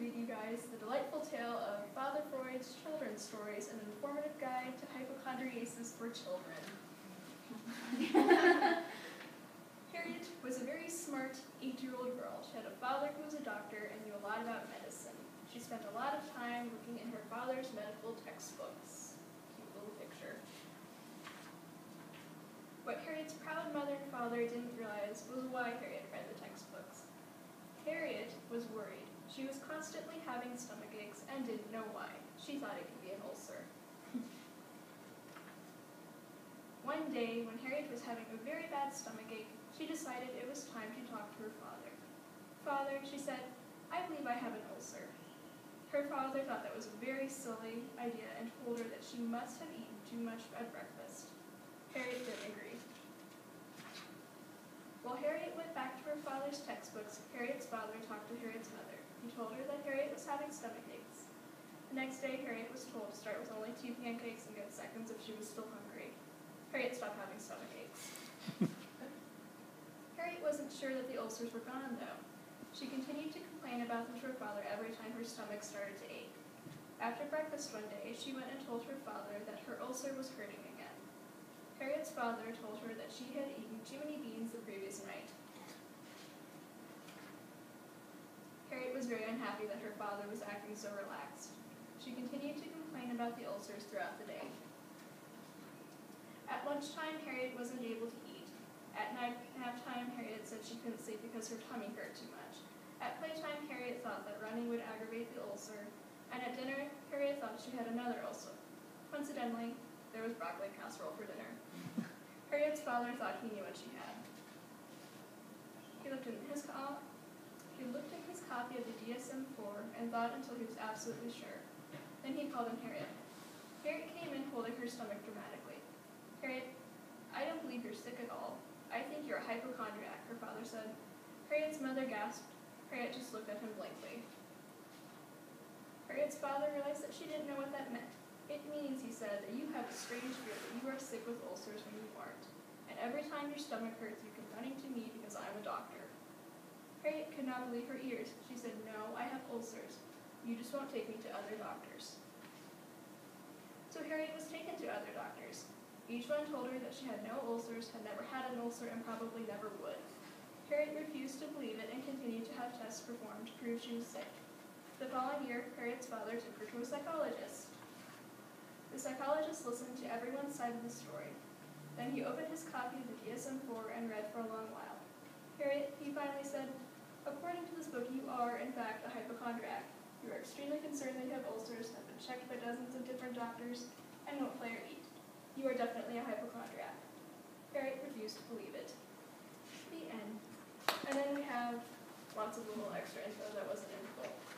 read you guys the delightful tale of Father Freud's children's stories, an informative guide to hypochondriasis for children. Harriet was a very smart 8-year-old girl. She had a father who was a doctor and knew a lot about medicine. She spent a lot of time looking in her father's medical textbooks. Cute little picture. What Harriet's proud mother and father didn't realize was why Harriet read the textbooks. Harriet was worried. She was constantly having stomach aches and didn't know why. She thought it could be an ulcer. One day, when Harriet was having a very bad stomach ache, she decided it was time to talk to her father. "Father," she said, "I believe I have an ulcer." Her father thought that was a very silly idea and told her that she must have eaten too much at breakfast. Harriet didn't agree. While Harriet went back to her father's textbooks, Harriet's father talked to Harriet's mother. He told her that Harriet was having stomach aches. The next day, Harriet was told to start with only 2 pancakes and get seconds if she was still hungry. Harriet stopped having stomach aches. Harriet wasn't sure that the ulcers were gone, though. She continued to complain about them to her father every time her stomach started to ache. After breakfast one day, she went and told her father that her ulcer was hurting again. Harriet's father told her that she had eaten too many beans the previous night. Harriet was very unhappy that her father was acting so relaxed. She continued to complain about the ulcers throughout the day. At lunchtime, Harriet wasn't able to eat. At nap time, Harriet said she couldn't sleep because her tummy hurt too much. At playtime, Harriet thought that running would aggravate the ulcer, and at dinner, Harriet thought she had another ulcer. Coincidentally, there was broccoli casserole for dinner. Harriet's father thought he knew what she had. He looked in his copy of the DSM-4 and thought until he was absolutely sure. Then he called on Harriet. Harriet came in holding her stomach dramatically. "Harriet, I don't believe you're sick at all. I think you're a hypochondriac," her father said. Harriet's mother gasped. Harriet just looked at him blankly. Harriet's father realized that she didn't know what that meant. "It means," he said, "that you have a strange fear that you are sick with ulcers when you aren't. And every time your stomach hurts, you come running to me because I'm a doctor." Harriet could not believe her ears. She said, "No, I have ulcers. You just won't take me to other doctors." So Harriet was taken to other doctors. Each one told her that she had no ulcers, had never had an ulcer, and probably never would. Harriet refused to believe it and continued to have tests performed to prove she was sick. The following year, Harriet's father took her to a psychologist. The psychologist listened to everyone's side of the story. Then he opened his copy of the DSM-4 and read for a long while. "Harriet," he finally said, "according to this book, you are, in fact, a hypochondriac. You are extremely concerned that you have ulcers, have been checked by dozens of different doctors, and won't play or eat. You are definitely a hypochondriac." Harriet refused to believe it. The end. And then we have lots of little extra info that wasn't in the book.